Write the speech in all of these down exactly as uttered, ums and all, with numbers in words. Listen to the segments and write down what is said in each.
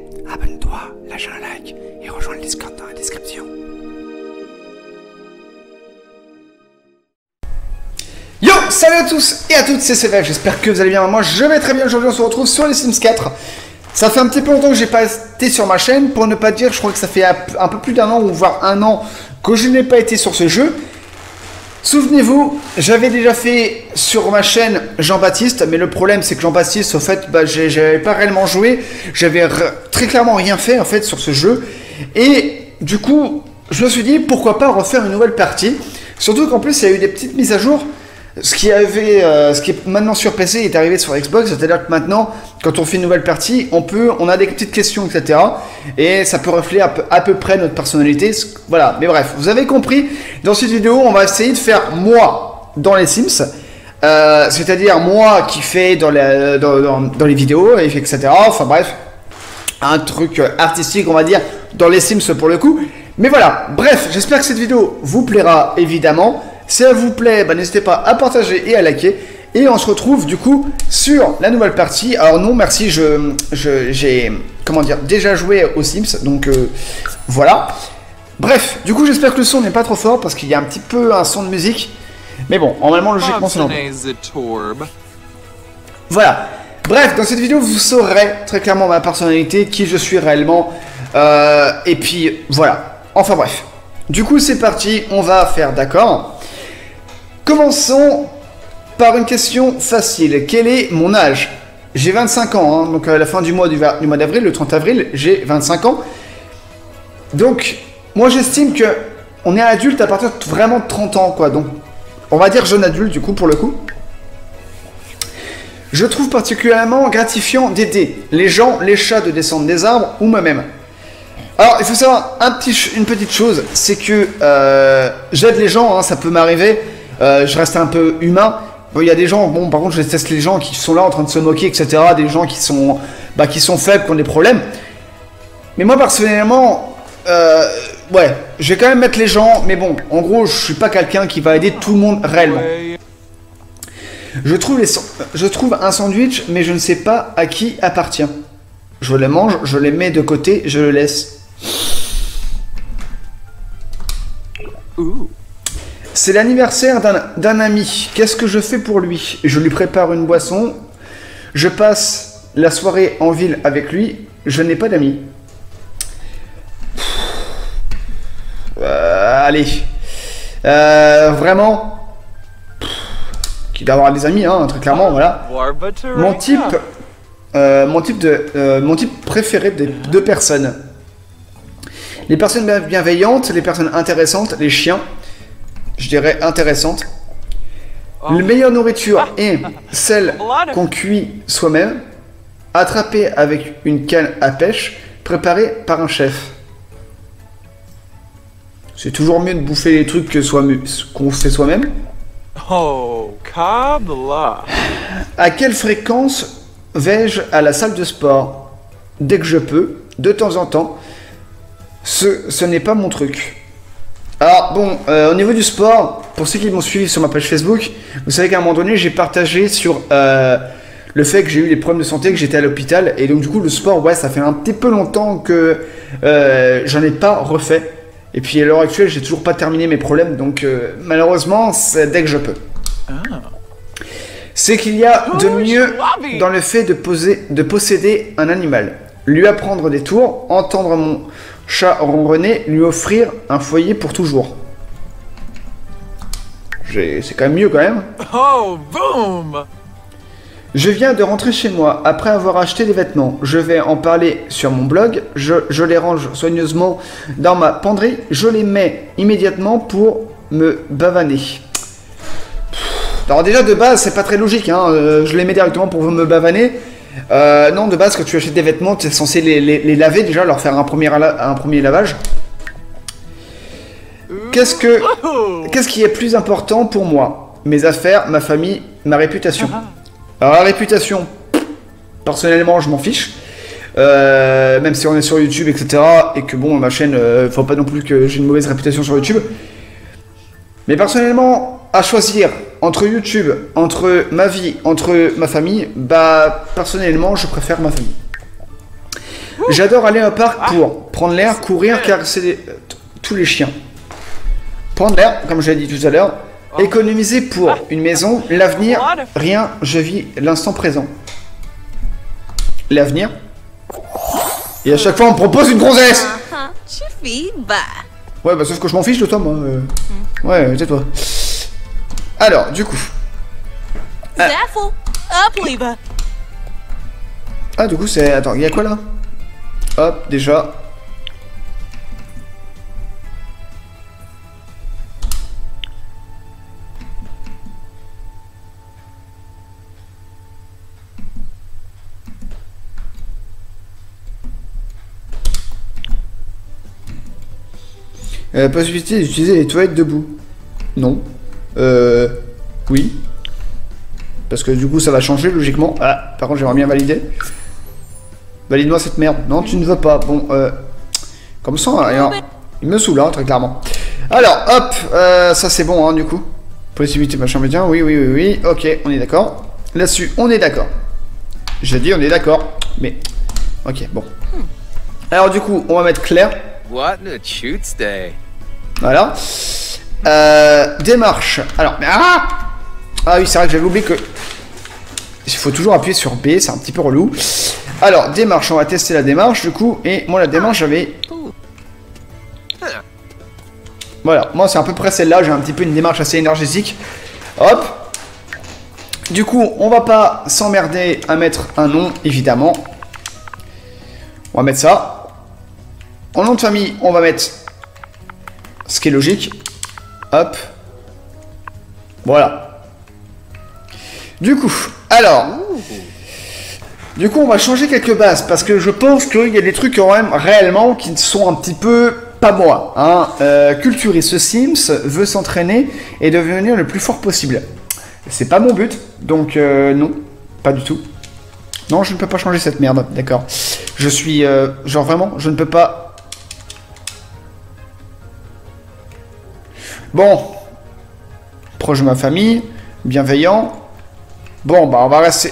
abonne-toi, lâche un like et rejoins le Discord dans la description. Yo, salut à tous et à toutes, c'est C V F, j'espère que vous allez bien. Moi je vais très bien. Aujourd'hui on se retrouve sur les Sims quatre. Ça fait un petit peu longtemps que j'ai pas été sur ma chaîne, pour ne pas dire, je crois que ça fait un peu plus d'un an ou voire un an que je n'ai pas été sur ce jeu. Souvenez-vous, j'avais déjà fait sur ma chaîne Jean-Baptiste, mais le problème c'est que Jean-Baptiste, au fait, bah, j'avais pas réellement joué, j'avais très clairement rien fait en fait sur ce jeu, et du coup, je me suis dit pourquoi pas refaire une nouvelle partie, surtout qu'en plus il y a eu des petites mises à jour. Ce qui, avait, euh, ce qui est maintenant sur P C est arrivé sur Xbox, c'est-à-dire que maintenant, quand on fait une nouvelle partie, on peut, on a des petites questions, et cetera. Et ça peut refléter à peu, à peu près notre personnalité. Voilà, mais bref, vous avez compris. Dans cette vidéo, on va essayer de faire moi dans les Sims, euh, c'est-à-dire moi qui fais dans les, dans, dans, dans les vidéos, et cetera. Enfin bref, un truc artistique, on va dire, dans les Sims pour le coup. Mais voilà, bref, j'espère que cette vidéo vous plaira évidemment. Si elle vous plaît, bah, n'hésitez pas à partager et à liker. Et on se retrouve du coup sur la nouvelle partie. Alors non, merci, je, je, j'ai comment dire, déjà joué aux Sims. Donc euh, voilà. Bref, du coup j'espère que le son n'est pas trop fort parce qu'il y a un petit peu un son de musique. Mais bon, normalement logiquement c'est normal. Voilà. Bref, dans cette vidéo vous saurez très clairement ma personnalité, qui je suis réellement. Euh, et puis voilà. Enfin bref. Du coup c'est parti, on va faire d'accord. Commençons par une question facile. Quel est mon âge? J'ai vingt-cinq ans, hein, donc à la fin du mois du, du mois d'avril, le trente avril, j'ai vingt-cinq ans. Donc, moi j'estime que on est adulte à partir de vraiment trente ans, quoi. Donc, on va dire jeune adulte, du coup, pour le coup. Je trouve particulièrement gratifiant d'aider les gens, les chats de descendre des arbres ou moi-même. Alors, il faut savoir un petit, une petite chose, c'est que euh, j'aide les gens, hein, ça peut m'arriver. Euh, je reste un peu humain. Bon, il y a des gens, bon, par contre, je déteste les gens qui sont là en train de se moquer, et cetera. Des gens qui sont, bah, qui sont faibles, qui ont des problèmes. Mais moi, personnellement, euh, ouais, je vais quand même mettre les gens. Mais bon, en gros, je suis pas quelqu'un qui va aider tout le monde réellement. Je trouve, les, je trouve un sandwich, mais je ne sais pas à qui appartient. Je les mange, je les mets de côté, je le laisse. Ouh. C'est l'anniversaire d'un ami. Qu'est-ce que je fais pour lui? Je lui prépare une boisson. Je passe la soirée en ville avec lui. Je n'ai pas d'amis. Euh, allez. Euh, vraiment. Qui doit avoir des amis, hein, très clairement, voilà. Mon type, euh, mon type de, euh, mon type préféré des deux personnes. Les personnes bienveillantes, les personnes intéressantes, les chiens. Je dirais intéressante. Oh. La meilleure nourriture est celle qu'on cuit soi-même, attrapée avec une canne à pêche, préparée par un chef. C'est toujours mieux de bouffer les trucs que soit qu'on fait soi-même. Oh, kabla. À quelle fréquence vais-je à la salle de sport? Dès que je peux, de temps en temps. Ce, ce n'est pas mon truc. Alors bon, euh, au niveau du sport, pour ceux qui m'ont suivi sur ma page Facebook, vous savez qu'à un moment donné, j'ai partagé sur euh, le fait que j'ai eu des problèmes de santé, que j'étais à l'hôpital, et donc du coup le sport, ouais, ça fait un petit peu longtemps que euh, j'en ai pas refait. Et puis à l'heure actuelle, j'ai toujours pas terminé mes problèmes, donc euh, malheureusement, c'est dès que je peux. Ah. C'est qu'il y a de mieux dans le fait de, poser, de posséder un animal, lui apprendre des tours, entendre mon chat ronronner, lui offrir un foyer pour toujours. C'est quand même mieux quand même. Oh, boom! Je viens de rentrer chez moi après avoir acheté des vêtements. Je vais en parler sur mon blog. Je, je les range soigneusement dans ma penderie. Je les mets immédiatement pour me bavaner. Alors déjà de base, c'est pas très logique. Hein. Euh, je les mets directement pour me bavaner. Euh, non, de base, quand tu achètes des vêtements, tu es censé les, les, les laver déjà, leur faire un premier, un premier lavage. Qu'est-ce que, qu'est-ce qui est plus important pour moi? Mes affaires, ma famille, ma réputation. Alors la réputation, personnellement, je m'en fiche. Euh, même si on est sur YouTube, et cetera. Et que bon, ma chaîne, euh, faut pas non plus que j'ai une mauvaise réputation sur YouTube. Mais personnellement, à choisir entre YouTube, entre ma vie, entre ma famille, bah personnellement, je préfère ma famille. J'adore aller au parc pour prendre l'air, courir, caresser les- tous les chiens. Prendre l'air, comme je l'ai dit tout à l'heure. Économiser pour une maison. L'avenir, rien, je vis l'instant présent. L'avenir. Et à chaque fois, on me propose une grossesse. Ouais, bah sauf que je m'en fiche de toi, moi. euh. Ouais, tais-toi. Alors, du coup. Ah, ah du coup, c'est... Attends, il y a quoi là? Hop, déjà. Euh, possibilité d'utiliser les toilettes debout. Non. Euh... Oui. Parce que du coup ça va changer logiquement. Ah, par contre j'aimerais bien valider. Valide-moi cette merde. Non, tu ne veux pas. Bon, euh... Comme ça, hein, il me saoule, hein, très clairement. Alors, hop, euh, ça c'est bon, hein, du coup. Possibilité machin médian, oui, oui, oui, oui. Ok, on est d'accord. Là-dessus, on est d'accord. J'ai dit on est d'accord. Mais... Ok, bon. Alors du coup, on va mettre clair. What a shoots day. Voilà. Euh, démarche. Alors, mais ah Ah oui, c'est vrai que j'avais oublié que... Il faut toujours appuyer sur B, c'est un petit peu relou. Alors, démarche, on va tester la démarche, du coup. Et moi, la démarche, j'avais... Voilà, moi, c'est à peu près celle-là. J'ai un petit peu une démarche assez énergétique. Hop. Du coup, on va pas s'emmerder à mettre un nom, évidemment. On va mettre ça. En nom de famille, on va mettre ce qui est logique. Hop. Voilà. Du coup, alors. Du coup, on va changer quelques bases parce que je pense qu'il y a des trucs quand même réellement qui sont un petit peu pas moi. Hein. Euh, Culturiste Sims veut s'entraîner et devenir le plus fort possible. C'est pas mon but, donc euh, non, pas du tout. Non, je ne peux pas changer cette merde, d'accord. Je suis, euh, genre vraiment, je ne peux pas... Bon, proche de ma famille, bienveillant. Bon, bah on va rester...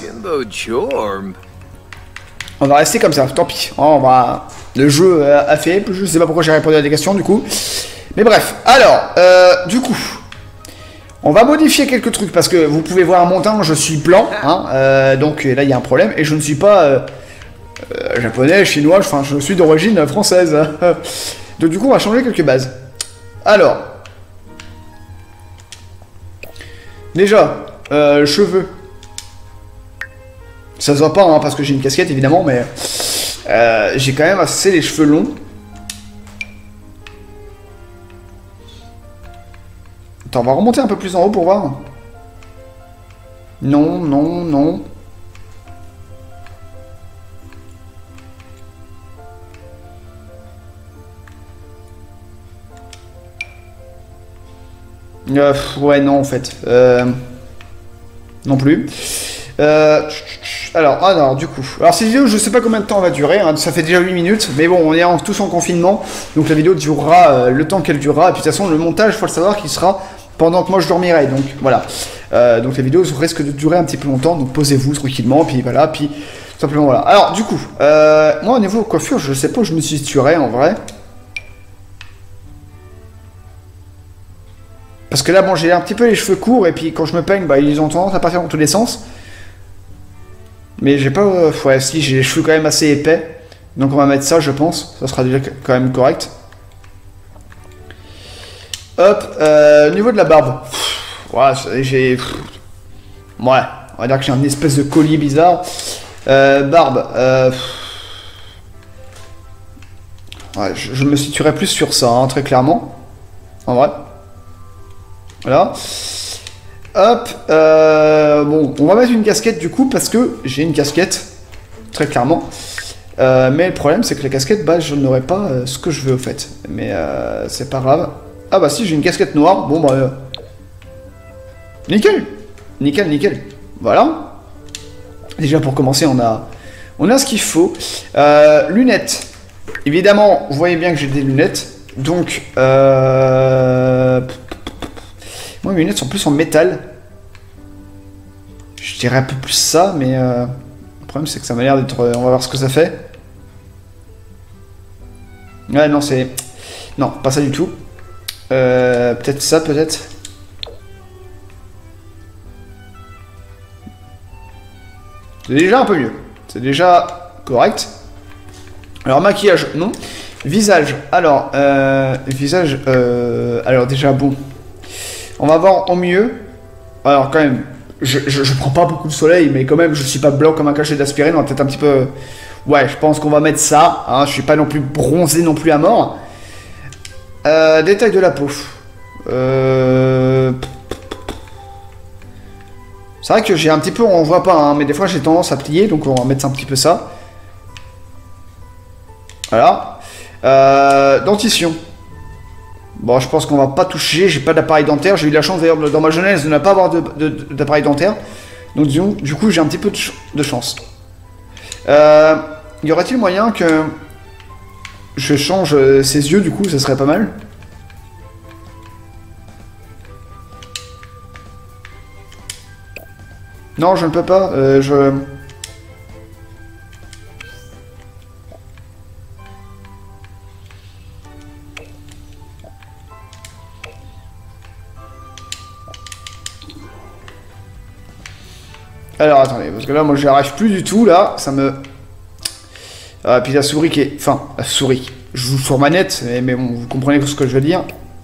On va rester comme ça, tant pis. On va... Le jeu a fait, je sais pas pourquoi j'ai répondu à des questions du coup. Mais bref, alors, euh, du coup... On va modifier quelques trucs parce que vous pouvez voir à mon teint, je suis blanc, hein, euh, donc là il y a un problème et je ne suis pas euh, euh, japonais, chinois, enfin je suis d'origine française. Donc du coup on va changer quelques bases. Alors, déjà, euh, cheveux. Ça se voit pas hein, parce que j'ai une casquette évidemment, mais euh, j'ai quand même assez les cheveux longs. Attends, on va remonter un peu plus en haut pour voir. Non, non, non. Euh, ouais, non, en fait. Euh, non plus. Euh, alors, alors, du coup. Alors, cette vidéo, je sais pas combien de temps va durer. Hein, ça fait déjà huit minutes. Mais bon, on est en, tous en confinement. Donc, la vidéo durera euh, le temps qu'elle durera. Et puis, de toute façon, le montage, il faut le savoir qu'il sera pendant que moi je dormirai. Donc, voilà. Euh, donc, la vidéo risque de durer un petit peu longtemps. Donc, posez-vous tranquillement. Puis, voilà. Puis, tout simplement, voilà. Alors, du coup, euh, moi, au niveau coiffure, je sais pas où je me situerai en vrai. Parce que là, bon, j'ai un petit peu les cheveux courts. Et puis, quand je me peigne, bah, ils ont tendance à partir dans tous les sens. Mais j'ai pas... Euh, ouais, si, j'ai les cheveux quand même assez épais. Donc on va mettre ça, je pense. Ça sera déjà quand même correct. Hop, euh, au niveau de la barbe. Pff, ouais, j'ai... Ouais, on va dire que j'ai un espèce de collier bizarre. Euh, barbe. Euh, ouais, je, je me situerai plus sur ça, hein, très clairement. En vrai. Voilà. Hop, euh, bon, on va mettre une casquette du coup parce que j'ai une casquette, très clairement. Euh, mais le problème c'est que la casquette, bah je n'aurai pas euh, ce que je veux au fait. Mais euh, c'est pas grave. Ah bah si, j'ai une casquette noire, bon bah... Euh, nickel, nickel, nickel. Voilà. Déjà pour commencer, on a, on a ce qu'il faut. Euh, lunettes. Évidemment, vous voyez bien que j'ai des lunettes. Donc, euh... moi, mes lunettes sont plus en métal. Je dirais un peu plus ça, mais euh, le problème c'est que ça m'a l'air d'être... On va voir ce que ça fait. Ouais, non, c'est... Non, pas ça du tout. Euh, peut-être ça, peut-être. C'est déjà un peu mieux. C'est déjà correct. Alors, maquillage, non. Visage. Alors, euh, visage... Euh, alors, déjà, bon. On va voir en mieux. Alors, quand même, je, je, je prends pas beaucoup de soleil, mais quand même, je suis pas blanc comme un cachet d'aspirine. On va peut-être un petit peu... Ouais, je pense qu'on va mettre ça. Hein, je suis pas non plus bronzé non plus à mort. Euh, détail de la peau. Euh... C'est vrai que j'ai un petit peu, on voit pas, hein, mais des fois j'ai tendance à plier, donc on va mettre un petit peu ça. Voilà. Euh, dentition. Bon, je pense qu'on va pas toucher, j'ai pas d'appareil dentaire. J'ai eu la chance d'ailleurs dans ma jeunesse de ne pas avoir d'appareil dentaire. Donc disons, du coup j'ai un petit peu de, ch de chance. Euh, y aurait-il moyen que je change ses yeux, du coup, ça serait pas mal. Non, je ne peux pas. Euh, je... Alors, attendez, parce que là, moi, j'y arrive plus du tout, là. Ça me... Ah, puis la souris qui est... Enfin, la souris. Je joue sur manette, mais, mais bon, vous comprenez ce que je veux dire.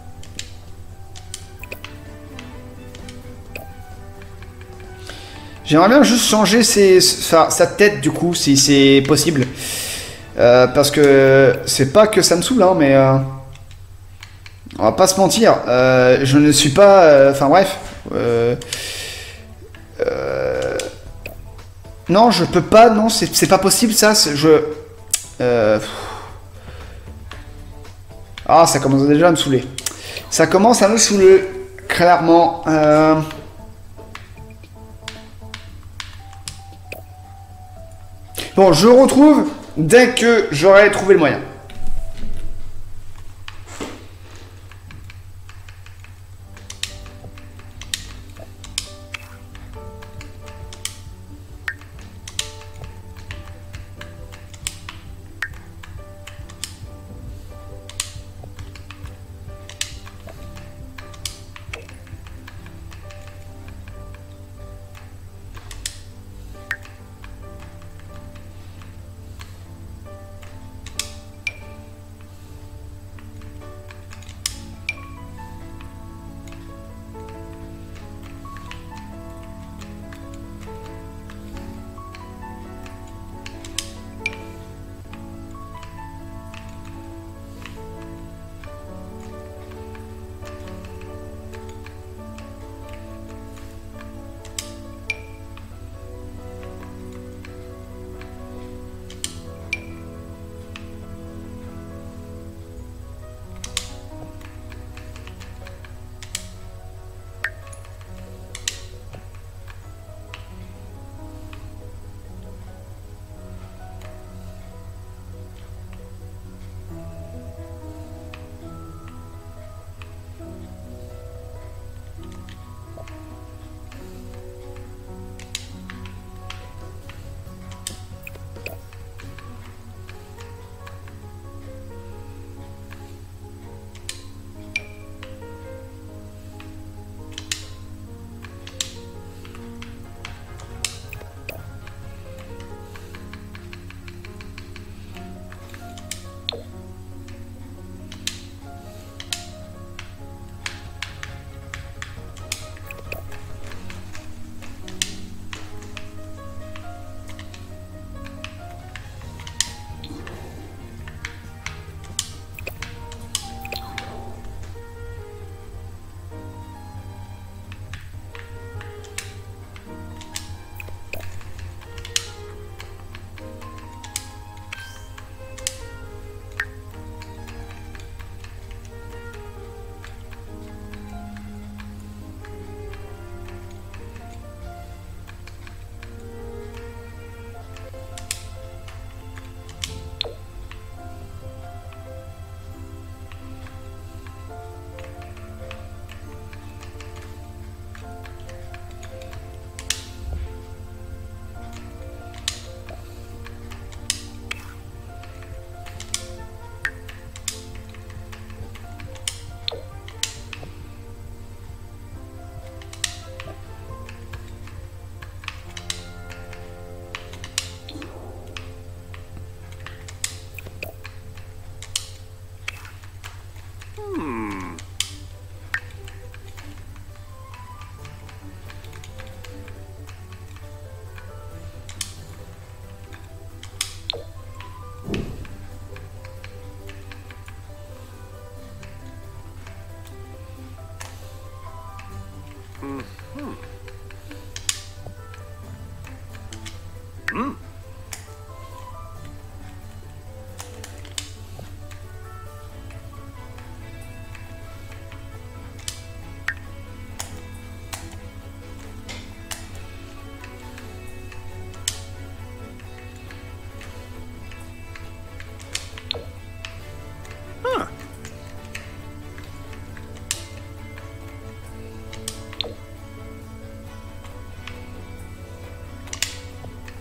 J'aimerais bien juste changer ses, sa, sa tête, du coup, si c'est possible. Euh, parce que c'est pas que ça me saoule, hein, mais... Euh, on va pas se mentir. Euh, je ne suis pas... Enfin, euh, bref. Euh, euh, non, je peux pas, non, c'est pas possible, ça. Je... Euh, ah, ça commence déjà à me saouler. Ça commence à me saouler, clairement. Euh... Bon, je retrouve dès que j'aurai trouvé le moyen.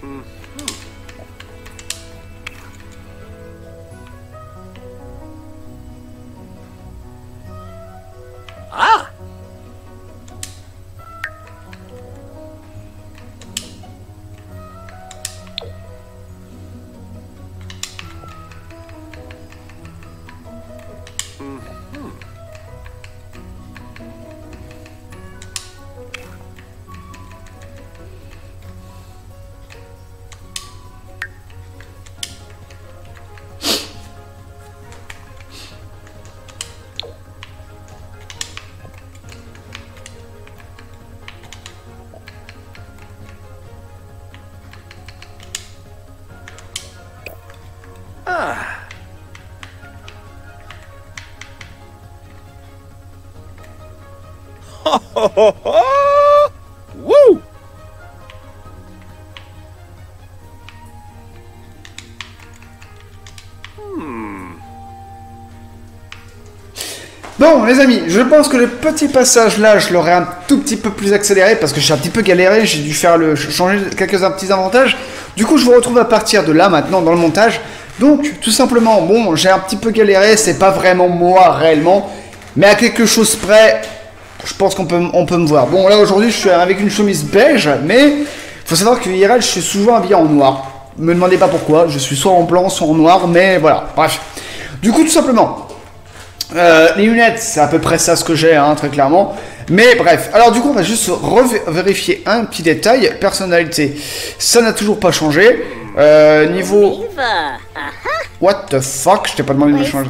Ah! Ah. Ho ho ho ho! Woo! Hmm. Bon, les amis, je pense que le petit passage là, je l'aurais un tout petit peu plus accéléré parce que j'ai un petit peu galéré, j'ai dû faire le changer quelques petits avantages. Du coup, je vous retrouve à partir de là maintenant dans le montage. Donc, tout simplement, bon, j'ai un petit peu galéré, c'est pas vraiment moi réellement, mais à quelque chose près, je pense qu'on peut, on peut me voir. Bon, là aujourd'hui, je suis avec une chemise beige, mais faut savoir que I R L, je suis souvent habillé en noir. Me demandez pas pourquoi, je suis soit en blanc, soit en noir, mais voilà, bref. Du coup, tout simplement, euh, les lunettes, c'est à peu près ça ce que j'ai, hein, très clairement. Mais bref, alors du coup, on va juste vérifier un petit détail. Personnalité, ça n'a toujours pas changé. Euh, niveau... What the fuck, je t'ai pas demandé de changer.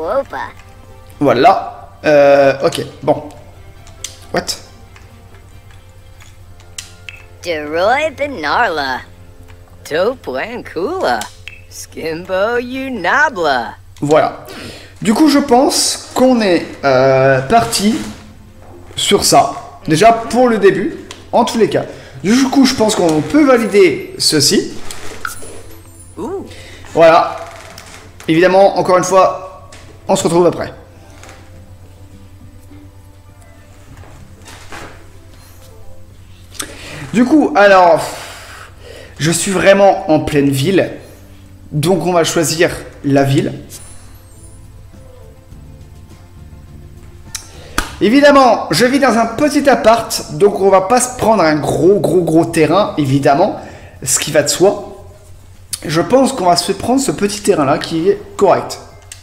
Voilà. Euh, ok, bon. What? Deroy Benarla. Toplankula. Skimbo Unabla. Voilà. Du coup, je pense qu'on est euh, parti sur ça. Déjà, pour le début, en tous les cas. Du coup, je pense qu'on peut valider ceci. Ooh. Voilà. Évidemment, encore une fois, on se retrouve après. Du coup, alors, je suis vraiment en pleine ville. Donc, on va choisir la ville. Évidemment, je vis dans un petit appart, donc on va pas se prendre un gros, gros, gros terrain, évidemment, ce qui va de soi. Je pense qu'on va se prendre ce petit terrain-là qui est correct.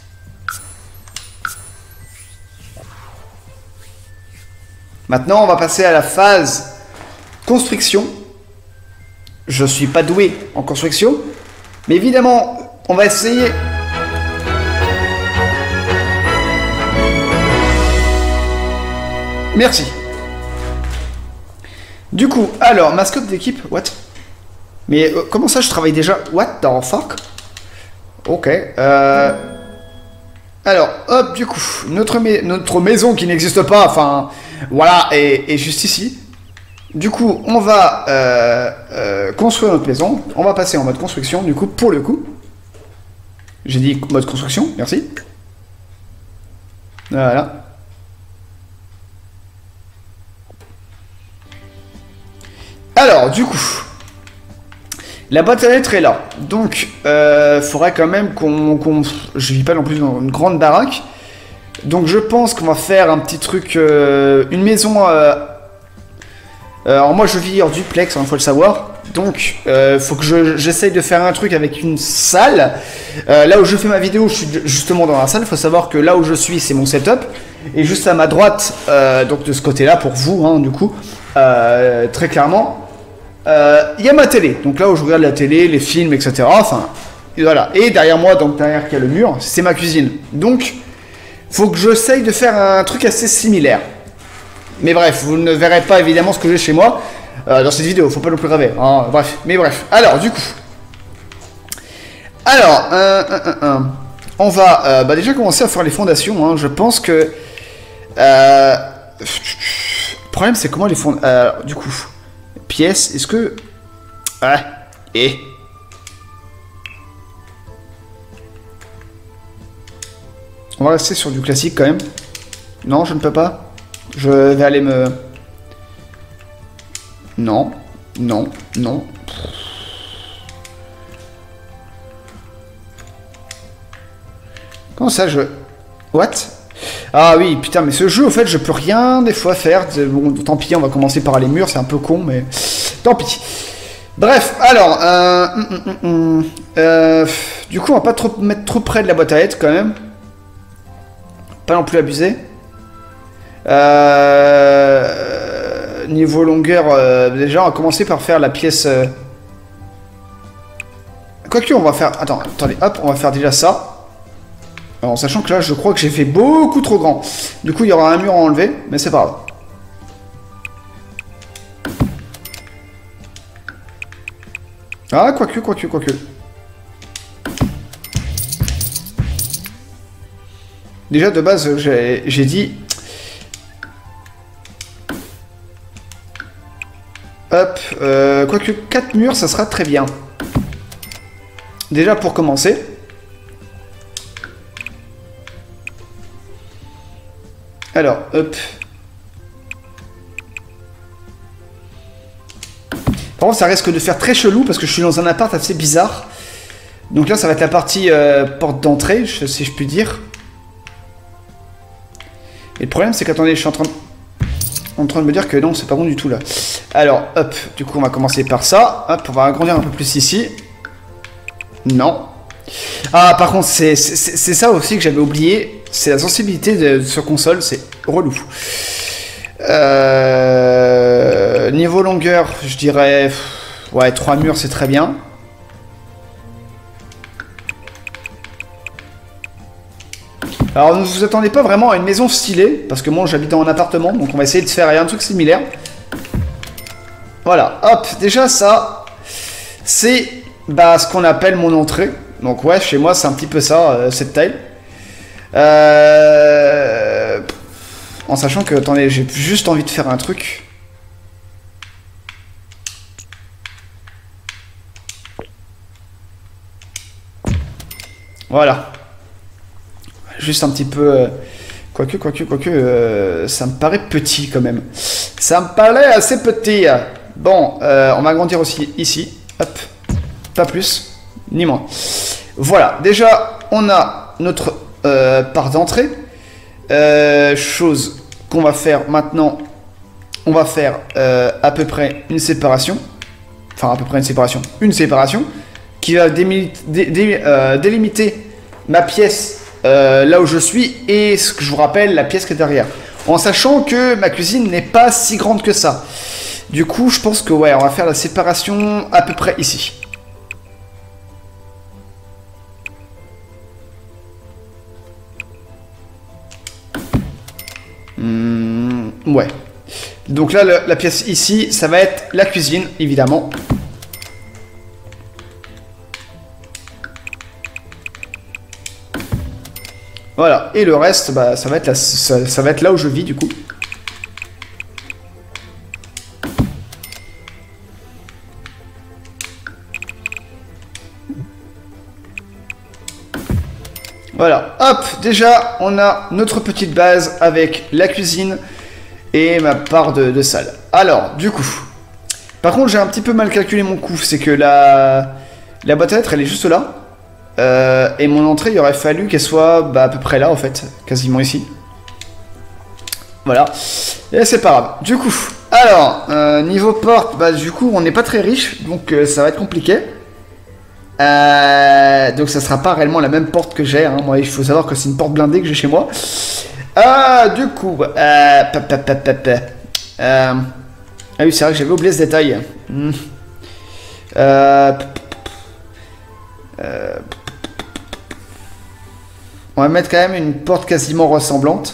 Maintenant, on va passer à la phase construction. Je suis pas doué en construction, mais évidemment, on va essayer... Merci. Du coup, alors, mascotte d'équipe, what? Mais euh, comment ça, je travaille déjà? What the fuck? Ok. Euh... Alors, hop, du coup, notre, mais notre maison qui n'existe pas, enfin, voilà, est, est juste ici. Du coup, on va euh, euh, construire notre maison. On va passer en mode construction, du coup, pour le coup. J'ai dit mode construction, merci. Voilà. Alors, du coup, la boîte à lettres est là. Donc, euh, faudrait quand même qu'on... qu'on je vis pas non plus dans une grande baraque. Donc, je pense qu'on va faire un petit truc... Euh, une maison... Euh, alors, moi, je vis en duplex, il faut le savoir. Donc, euh, faut que je, j'essaye de faire un truc avec une salle. Euh, là où je fais ma vidéo, je suis justement dans la salle. Il faut savoir que là où je suis, c'est mon setup. Et juste à ma droite, euh, donc de ce côté-là, pour vous, hein, du coup, euh, très clairement... Il euh, y a ma télé, donc là où je regarde la télé, les films, et cetera. Enfin, et voilà. Et derrière moi, donc derrière qu'il y a le mur, c'est ma cuisine. Donc, faut que j'essaye de faire un truc assez similaire. Mais bref, vous ne verrez pas évidemment ce que j'ai chez moi euh, dans cette vidéo. Faut pas non plus rêver. Hein. Bref, mais bref. Alors, du coup, alors, euh, euh, euh, euh, on va euh, bah, déjà commencer à faire les fondations. Hein. Je pense que euh, le problème, c'est comment les fondations. Euh, du coup. Pièce, est-ce que... Ah, et... On va rester sur du classique quand même. Non, je ne peux pas. Je vais aller me... Non, non, non. Comment ça, je... What? Ah oui, putain, mais ce jeu, au fait, je peux rien des fois faire. Bon, tant pis, on va commencer par les murs, c'est un peu con, mais tant pis. Bref, alors, euh, hum, hum, hum, euh, du coup, on va pas trop mettre trop près de la boîte à lettres, quand même. Pas non plus abuser. Euh, niveau longueur, euh, déjà, on va commencer par faire la pièce... Euh... Quoique, on va faire... Attends, attendez, hop, on va faire déjà ça. Alors, en sachant que là, je crois que j'ai fait beaucoup trop grand. Du coup, il y aura un mur à enlever, mais c'est pas grave. Ah, quoique, quoique, quoique. Déjà, de base, j'ai dit... Hop, euh, quoique quatre murs, ça sera très bien. Déjà, pour commencer... Alors, hop. Par contre, ça risque de faire très chelou parce que je suis dans un appart assez bizarre. Donc là, ça va être la partie euh, porte d'entrée, si je puis dire. Et le problème, c'est qu'attendez, je suis en train, de... en train de me dire que non, c'est pas bon du tout là. Alors, hop, du coup, on va commencer par ça. Hop, on va agrandir un peu plus ici. Non. Ah, par contre, c'est ça aussi que j'avais oublié. C'est la sensibilité de, sur console, c'est relou. Euh, niveau longueur, je dirais... Ouais, trois murs, c'est très bien. Alors, ne vous attendez pas vraiment à une maison stylée, parce que moi, j'habite dans un appartement, donc on va essayer de faire un truc similaire. Voilà, hop, déjà ça, c'est bah, ce qu'on appelle mon entrée. Donc ouais, chez moi, c'est un petit peu ça, euh, cette taille. Euh... En sachant que, attendez, j'ai juste envie de faire un truc. Voilà. Juste un petit peu... Euh... Quoique, quoique, quoique, euh... ça me paraît petit quand même. Ça me paraît assez petit. Bon, euh, on va agrandir aussi ici. Hop. Pas plus, ni moins. Voilà, déjà, on a notre... Euh, part d'entrée. Euh, chose qu'on va faire maintenant. On va faire euh, à peu près une séparation. Enfin, à peu près une séparation. Une séparation qui va dé dé euh, délimiter ma pièce euh, là où je suis et ce que je vous rappelle, la pièce qui est derrière. En sachant que ma cuisine n'est pas si grande que ça. Du coup, je pense que ouais, on va faire la séparation à peu près ici. Mmh, ouais. Donc là, le, la pièce ici, ça va être la cuisine, évidemment. Voilà. Et le reste, bah, ça va être la, ça, ça va être là où je vis, du coup. Voilà, hop, déjà, on a notre petite base avec la cuisine et ma part de, de salle. Alors, du coup, par contre, j'ai un petit peu mal calculé mon coût. C'est que la, la boîte à lettres, elle est juste là. Euh, et mon entrée, il aurait fallu qu'elle soit bah, à peu près là, en fait, quasiment ici. Voilà, et c'est pas grave. Du coup, alors, euh, niveau porte, bah, du coup, on n'est pas très riche, donc euh, ça va être compliqué. Euh, donc ça sera pas réellement la même porte que j'ai, hein. Moi il faut savoir que c'est une porte blindée que j'ai chez moi. Ah, du coup, euh, pa, pa, pa, pa, pa. Euh, ah oui c'est vrai que j'avais oublié ce détail. Hmm. Euh, euh, on va mettre quand même une porte quasiment ressemblante.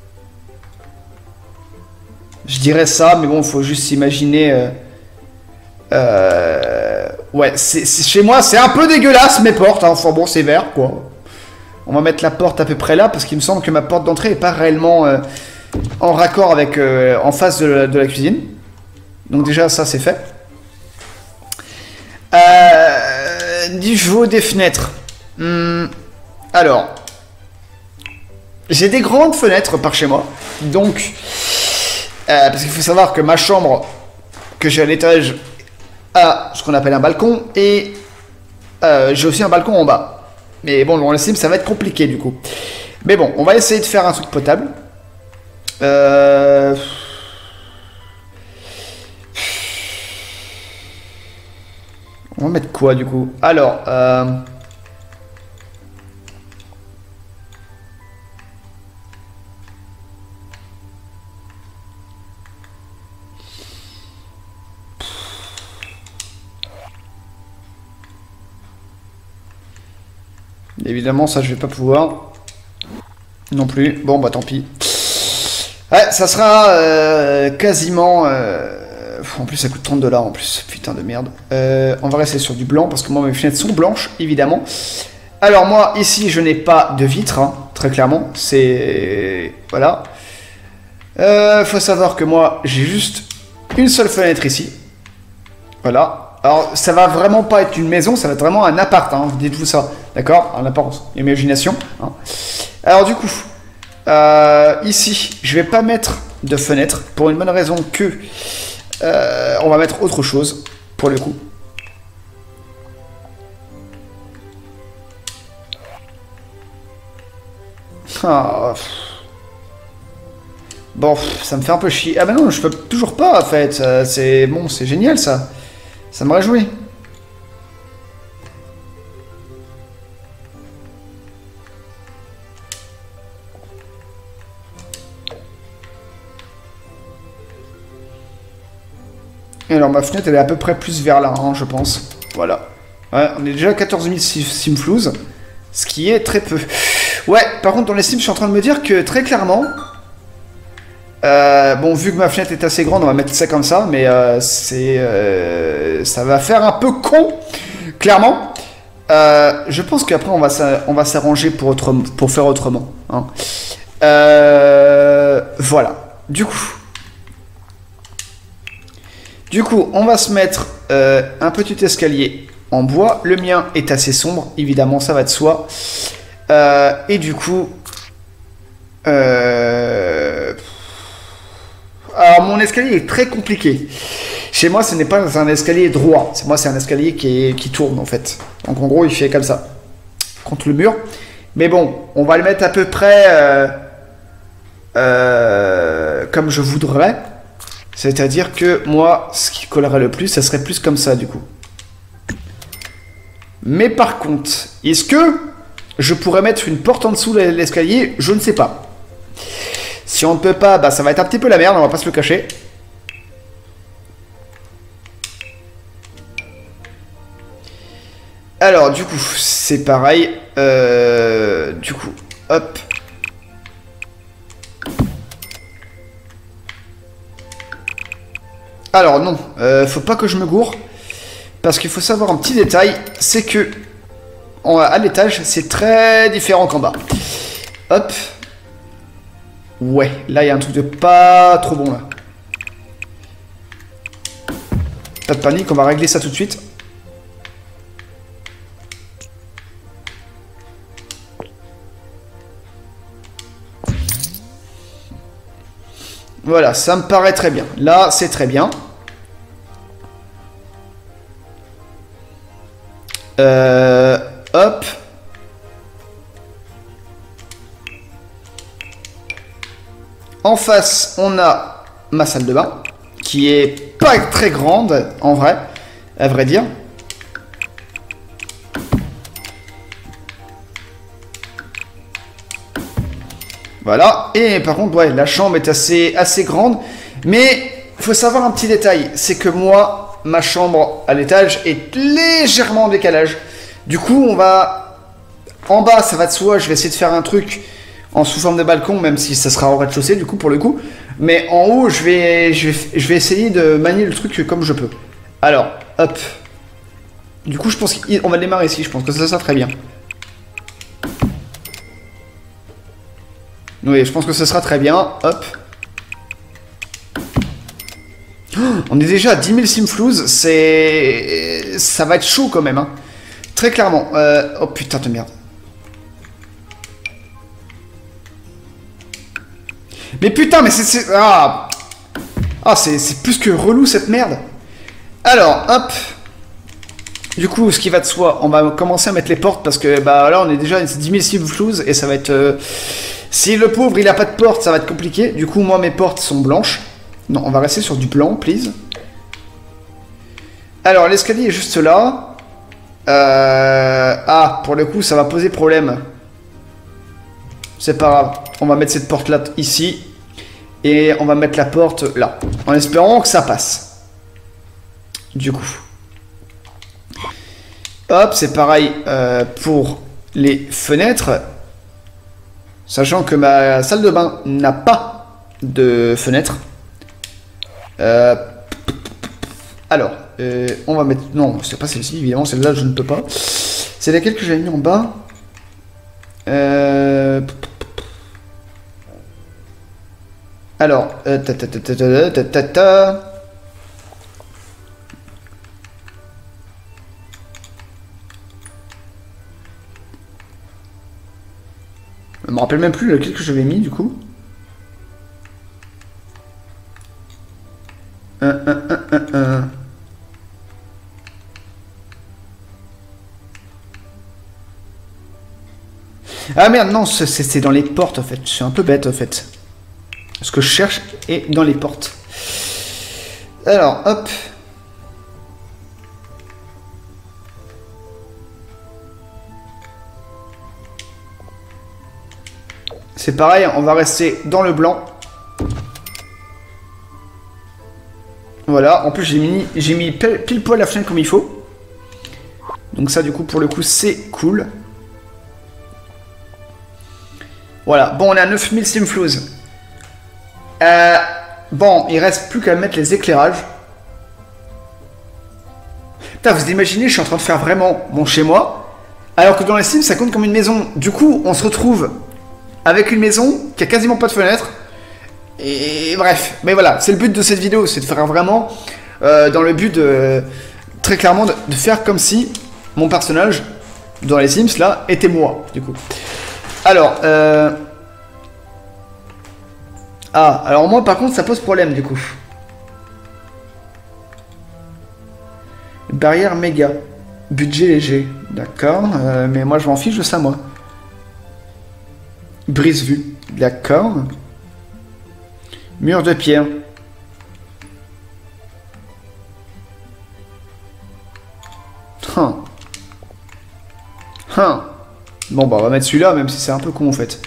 Je dirais ça, mais bon, il faut juste s'imaginer... Euh, euh, ouais, c'est, chez moi, c'est un peu dégueulasse, mes portes. Hein. Enfin bon, c'est vert, quoi. On va mettre la porte à peu près là, parce qu'il me semble que ma porte d'entrée n'est pas réellement euh, en raccord avec... Euh, en face de la, de la cuisine. Donc déjà, ça, c'est fait. Euh, niveau des fenêtres. Hum, alors... J'ai des grandes fenêtres par chez moi. Donc... Euh, parce qu'il faut savoir que ma chambre que j'ai à l'étage a ce qu'on appelle un balcon et euh, j'ai aussi un balcon en bas. Mais bon, on estime ça va être compliqué du coup. Mais bon, on va essayer de faire un truc potable. Euh... On va mettre quoi du coup? Alors, euh... évidemment, ça je vais pas pouvoir. Non plus. Bon, bah tant pis. Ouais, ça sera euh, quasiment... Euh... En plus, ça coûte trente dollars en plus. Putain de merde. Euh, on va rester sur du blanc parce que moi, mes fenêtres sont blanches, évidemment. Alors moi, ici, je n'ai pas de vitre, hein, très clairement. C'est... Voilà. Euh, faut savoir que moi, j'ai juste une seule fenêtre ici. Voilà. Alors, ça va vraiment pas être une maison, ça va être vraiment un appart, hein, dites-vous ça. D'accord? Un appart, imagination. Hein. Alors du coup, euh, ici, je vais pas mettre de fenêtre pour une bonne raison que... Euh, on va mettre autre chose, pour le coup. Ah. Bon, ça me fait un peu chier. Ah bah non, je peux toujours pas, en fait. C'est bon, c'est génial, ça. Ça me réjouit. Et alors ma fenêtre elle est à peu près plus vers là, hein, je pense. Voilà. Ouais, on est déjà à quatorze mille simflouz, ce qui est très peu. Ouais, par contre dans les sims, je suis en train de me dire que très clairement... Euh, bon, vu que ma fenêtre est assez grande, on va mettre ça comme ça, mais euh, c'est... Euh, ça va faire un peu con, clairement. Euh, je pense qu'après on va s'arranger pour, pour faire autrement. Hein. Euh, voilà. Du coup... Du coup, on va se mettre euh, un petit escalier en bois. Le mien est assez sombre, évidemment, ça va de soi. Euh, et du coup... Euh... Alors, mon escalier est très compliqué. Chez moi, ce n'est pas un escalier droit. Moi, c'est un escalier qui, est, qui tourne, en fait. Donc, en gros, il fait comme ça, contre le mur. Mais bon, on va le mettre à peu près euh, euh, comme je voudrais. C'est-à-dire que moi, ce qui collerait le plus, ça serait plus comme ça, du coup. Mais par contre, est-ce que je pourrais mettre une porte en dessous de l'escalier? Je ne sais pas. Si on ne peut pas, bah, ça va être un petit peu la merde, on va pas se le cacher. Alors, du coup, c'est pareil. Euh, du coup, hop. Alors non, euh, faut pas que je me gourre, parce qu'il faut savoir un petit détail, c'est que on, à l'étage, c'est très différent qu'en bas. Hop. Ouais, là il y a un truc de pas trop bon là. Pas de panique, on va régler ça tout de suite. Voilà, ça me paraît très bien. Là, c'est très bien. Euh, hop. En face, on a ma salle de bain, qui est pas très grande, en vrai, à vrai dire. Voilà, et par contre, ouais, la chambre est assez, assez grande, mais il faut savoir un petit détail, c'est que moi, ma chambre à l'étage est légèrement en décalage. Du coup, on va... En bas, ça va de soi, je vais essayer de faire un truc en sous forme de balcon, même si ça sera au rez-de-chaussée, du coup, pour le coup. Mais en haut, je vais, je vais, je vais essayer de manier le truc comme je peux. Alors, hop. Du coup, je pense qu'on va démarrer ici, je pense que ça sera très bien. Oui, je pense que ce sera très bien. Hop. Oh, on est déjà à dix mille simflouz. C'est... Ça va être chaud quand même. Hein. Très clairement. Euh... Oh putain de merde. Mais putain, mais c'est... Ah, ah c'est plus que relou cette merde. Alors, hop. Du coup, ce qui va de soi, on va commencer à mettre les portes parce que bah là on est déjà à dix mille simflouz et ça va être... Euh, si le pauvre il a pas de porte, ça va être compliqué. Du coup, moi mes portes sont blanches. Non, on va rester sur du blanc, please. Alors, l'escalier est juste là. Euh... Ah, pour le coup, ça va poser problème. C'est pas grave. On va mettre cette porte là ici. Et on va mettre la porte là. En espérant que ça passe. Du coup. Hop, c'est pareil euh, pour les fenêtres. Sachant que ma salle de bain n'a pas de fenêtre. Euh, alors, euh, on va mettre... Non, c'est pas celle-ci, évidemment, celle-là, je ne peux pas. C'est laquelle que j'avais mis en bas euh... Alors, euh, ta ta ta ta ta ta ta ta. Je me rappelle même plus lequel que j'avais mis du coup. Un, un, un, un, un. Ah merde, non, c'est dans les portes en fait. Je suis un peu bête en fait. Ce que je cherche est dans les portes. Alors, hop. C'est pareil, on va rester dans le blanc. Voilà, en plus j'ai mis, j'ai mis pile, pile poil la fenêtre comme il faut. Donc ça du coup pour le coup c'est cool. Voilà, bon on est à neuf mille simflouz. Euh, bon, il reste plus qu'à mettre les éclairages. Putain, vous imaginez, je suis en train de faire vraiment mon chez moi. Alors que dans les Sims ça compte comme une maison. Du coup on se retrouve avec une maison qui a quasiment pas de fenêtre. Et bref, mais voilà, c'est le but de cette vidéo, c'est de faire vraiment euh, dans le but de, très clairement, de, de faire comme si mon personnage dans les Sims là était moi, du coup. Alors, euh... ah, alors moi par contre ça pose problème du coup. Barrière méga, budget léger, d'accord, euh, mais moi je m'en fiche de ça moi. Brise-vue, d'accord. Mur de pierre. Hum. Hum. Bon bah on va mettre celui-là même si c'est un peu con en fait.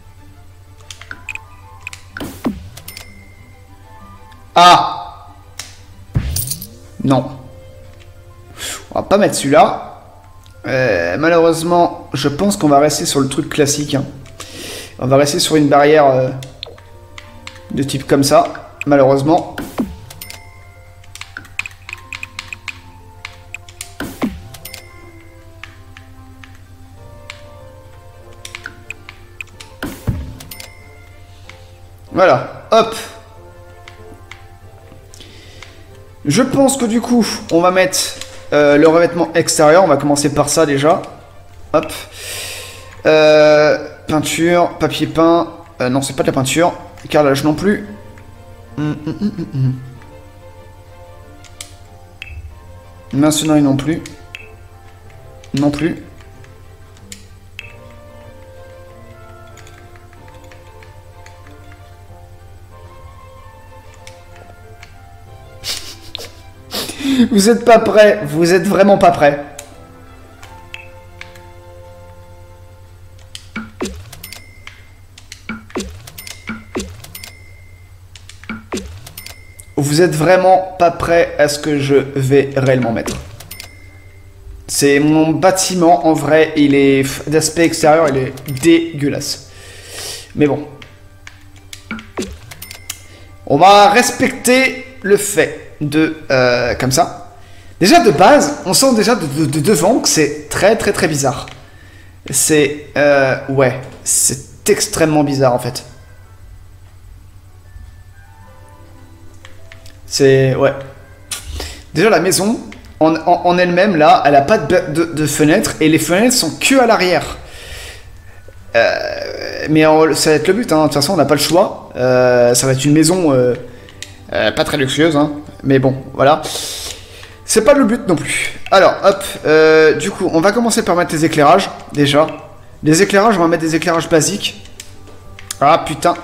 Ah. Non. On va pas mettre celui-là. Euh, malheureusement, je pense qu'on va rester sur le truc classique. Hein. On va rester sur une barrière euh, de type comme ça, malheureusement. Voilà, hop. Je pense que du coup, on va mettre euh, le revêtement extérieur. On va commencer par ça déjà. Hop. Euh... Peinture, papier peint, euh, non c'est pas de la peinture, carrelage non plus. Hum, hum, hum, hum, hum. Maçonnerie non plus. Non plus. Vous êtes pas prêts, vous êtes vraiment pas prêts. Vous êtes vraiment pas prêt à ce que je vais réellement mettre. C'est mon bâtiment, en vrai, il est d'aspect extérieur, il est dégueulasse. Mais bon. On va respecter le fait de... Euh, comme ça. Déjà, de base, on sent déjà de, de, de devant que c'est très très très bizarre. C'est... Euh, ouais, c'est extrêmement bizarre, en fait. C'est... ouais. Déjà, la maison, en, en, en elle-même, là, elle n'a pas de, de, de fenêtre, et les fenêtres sont que à l'arrière. Euh, mais en, ça va être le but, hein. De toute façon, on n'a pas le choix. Euh, ça va être une maison euh, euh, pas très luxueuse, hein. Mais bon, voilà. C'est pas le but non plus. Alors, hop, euh, du coup, on va commencer par mettre les éclairages, déjà. Les éclairages, on va mettre des éclairages basiques. Ah, putain.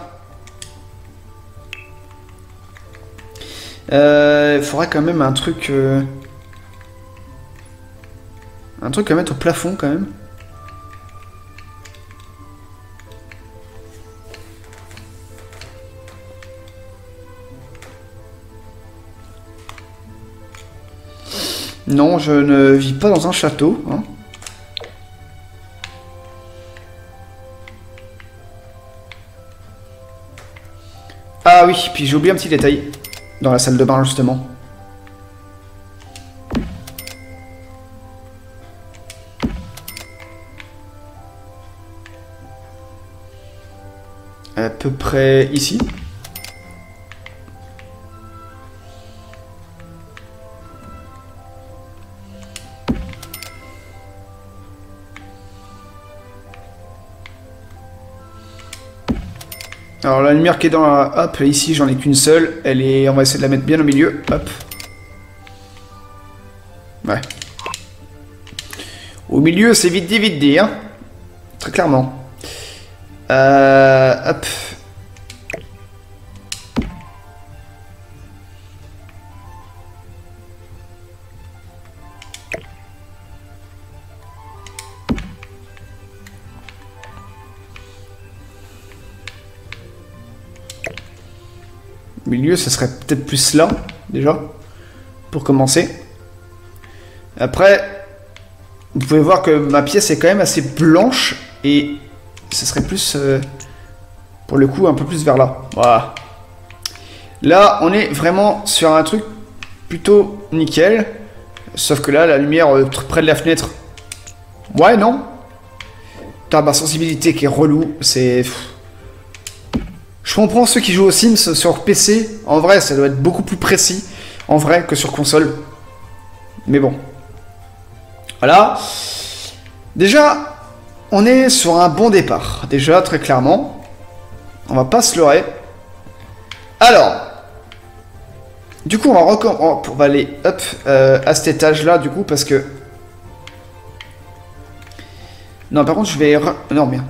Euh, il faudrait quand même un truc... Euh... Un truc à mettre au plafond, quand même. Non, je ne vis pas dans un château, hein. Ah oui, puis j'ai oublié un petit détail. Dans la salle de bain, justement. À peu près ici. Alors la lumière qui est dans la... Hop, ici j'en ai qu'une seule. Elle est... On va essayer de la mettre bien au milieu. Hop. Ouais. Au milieu c'est vite dit, vite dit, hein. Très clairement. Euh... Hop. Milieu, ce serait peut-être plus là, déjà, pour commencer. Après, vous pouvez voir que ma pièce est quand même assez blanche, et ce serait plus, euh, pour le coup, un peu plus vers là. Voilà. Là, on est vraiment sur un truc plutôt nickel, sauf que là, la lumière euh, près de la fenêtre... Ouais, non. Putain, ma sensibilité qui est relou, c'est... Je comprends ceux qui jouent aux Sims sur P C. En vrai, ça doit être beaucoup plus précis, en vrai, que sur console. Mais bon. Voilà. Déjà, on est sur un bon départ. Déjà, très clairement. On va pas se leurrer. Alors. Du coup, on va, recom on va aller hop, euh, à cet étage-là, du coup, parce que... Non, par contre, je vais... Re... Non, merde.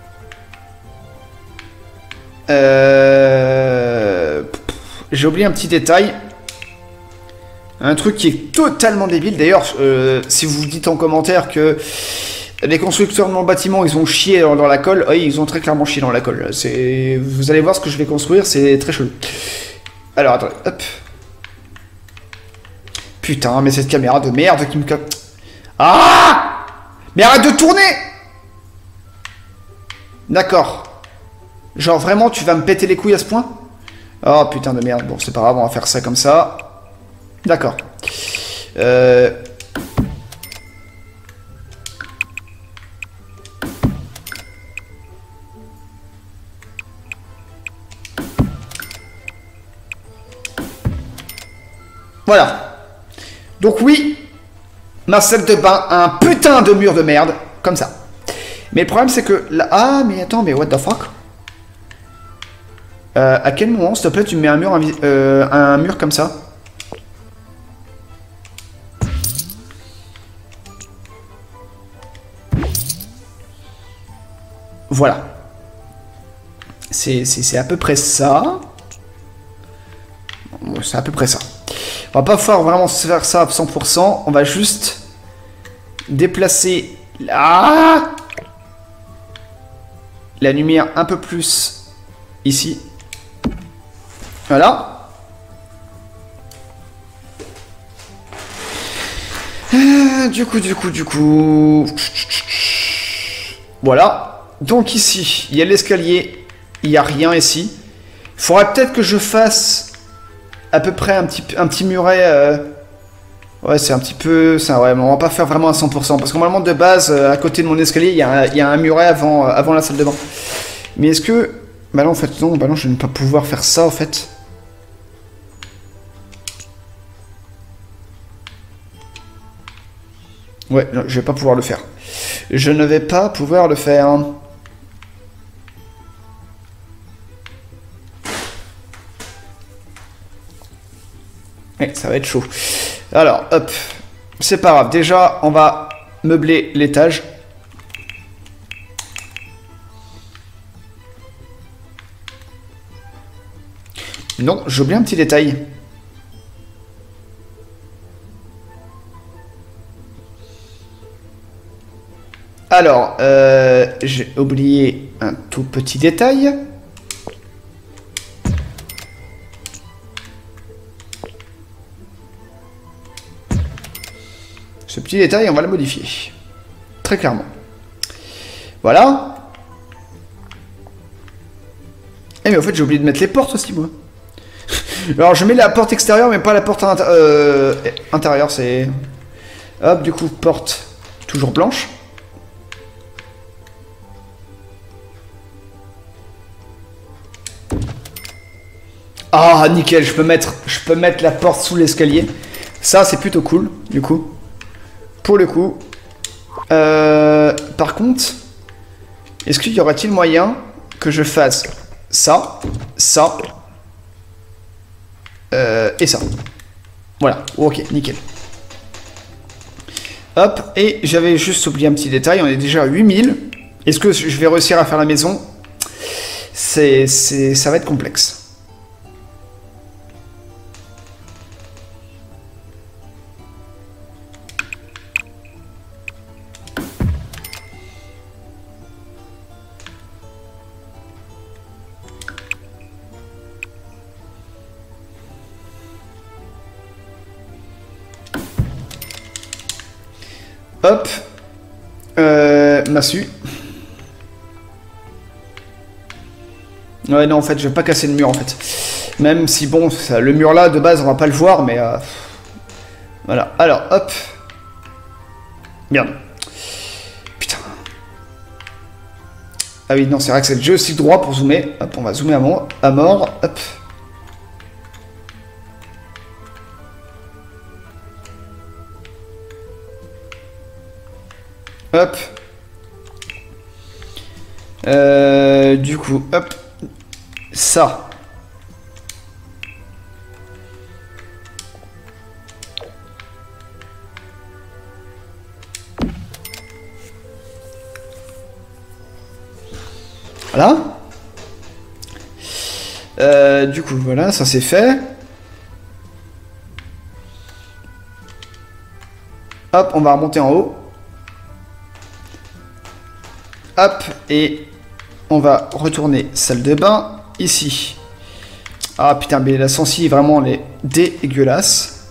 Euh... J'ai oublié un petit détail. Un truc qui est totalement débile. D'ailleurs, euh, si vous dites en commentaire que les constructeurs de mon bâtiment, ils ont chié dans, dans la colle, oui, ils ont très clairement chié dans la colle. Vous allez voir ce que je vais construire, c'est très chelou. Alors, attendez, hop. Putain, mais cette caméra de merde qui me... Ah! Mais arrête de tourner! D'accord. Genre vraiment tu vas me péter les couilles à ce point? Oh putain de merde, bon c'est pas grave, on va faire ça comme ça. D'accord. Euh... Voilà. Donc oui, ma salle de bain a un putain de mur de merde, comme ça. Mais le problème c'est que là... Ah mais attends, mais what the fuck? Euh, à quel moment, s'il te plaît, tu me mets un mur, euh, un mur comme ça? Voilà. C'est à peu près ça. C'est à peu près ça. On va pas pouvoir vraiment faire ça à cent pour cent. On va juste déplacer là la lumière un peu plus ici. Voilà. Euh, du coup, du coup, du coup... Voilà. Donc ici, il y a l'escalier. Il n'y a rien ici. Il faudrait peut-être que je fasse à peu près un petit, un petit muret... Euh... Ouais, c'est un petit peu... Ça, ouais, mais on va pas faire vraiment à cent pour cent. Parce que normalement, de base, à côté de mon escalier, il y, y a un muret avant, avant la salle de bain. Mais est-ce que... Bah non, en fait, non. Bah non, je ne vais pas pouvoir faire ça, en fait. Ouais, je vais pas pouvoir le faire. Je ne vais pas pouvoir le faire. Ouais, ça va être chaud. Alors, hop. C'est pas grave. Déjà, on va meubler l'étage. Non, j'ai oublié un petit détail. Alors, euh, j'ai oublié un tout petit détail. Ce petit détail, on va le modifier. Très clairement. Voilà. Eh mais en fait, j'ai oublié de mettre les portes aussi, moi. Alors, je mets la porte extérieure, mais pas la porte inter euh, intérieure, c'est... Hop, du coup, porte toujours blanche. Ah, nickel, je peux mettre, je peux mettre la porte sous l'escalier. Ça, c'est plutôt cool, du coup. Pour le coup. Euh, par contre, est-ce qu'il y aurait-il moyen que je fasse ça, ça, euh, et ça? Voilà, ok, nickel. Hop, et j'avais juste oublié un petit détail, on est déjà à huit mille. Est-ce que je vais réussir à faire la maison? C'est, c'est, ça va être complexe. Hop, euh, massue. Ouais, non, en fait, je vais pas casser le mur, en fait. Même si, bon, ça, le mur là, de base, on va pas le voir, mais... Euh, voilà, alors, hop. Merde. Putain. Ah oui, non, c'est vrai que c'est le jeu aussi droit pour zoomer. Hop, on va zoomer à mort. À mort. Hop. Hop. Euh, du coup, hop. Ça. Voilà. Euh, du coup, voilà, ça c'est fait. Hop, on va remonter en haut. Hop, et on va retourner salle de bain, ici. Ah putain, mais la sensi, vraiment, elle est dégueulasse.